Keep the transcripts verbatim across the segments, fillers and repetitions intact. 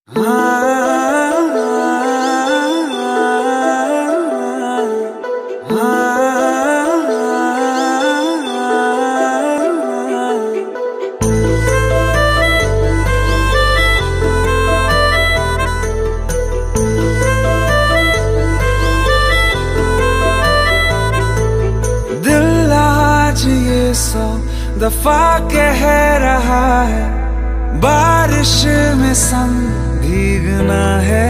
दिल आज ये सौ दफा कह रहा है, बारिश में संग भीगना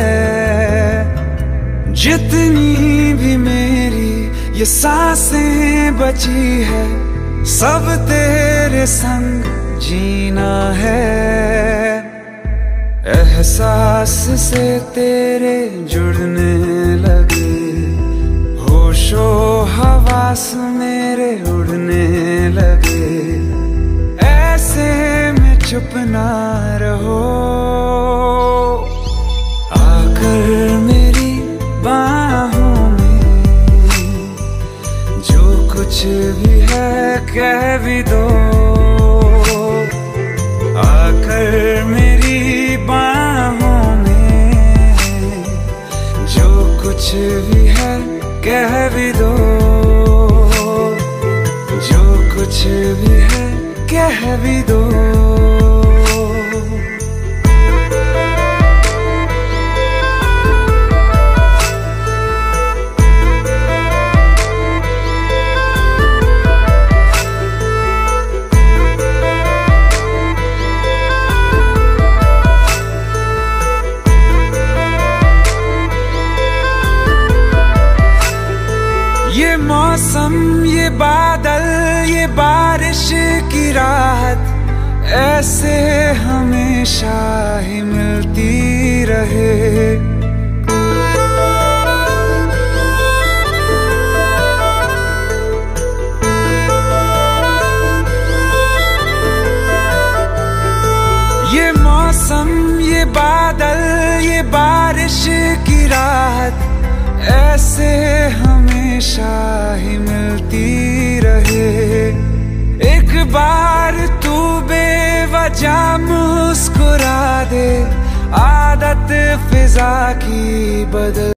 है। जितनी भी मेरी ये सांसें बची है, सब तेरे संग जीना है। एहसास से तेरे जुड़ने लगे, होशो हवास मेरे उड़ने लगे। ऐसे में चुप ना रहो, आकर मेरी बाहों में जो कुछ भी है कह भी दो। आकर मेरी बाहों में जो कुछ भी है कह भी दो। जो कुछ भी है कह भी दो। ये मौसम, ये बादल, ये बारिश की राहत ऐसे हमेशा ही मिलती रहे। ये मौसम, ये बादल, ये बारिश की राहत ऐसे हमेशा ही मिलती रहे। एक बार तू बेवजह मुस्कुरा दे, आदत फिजा की बदल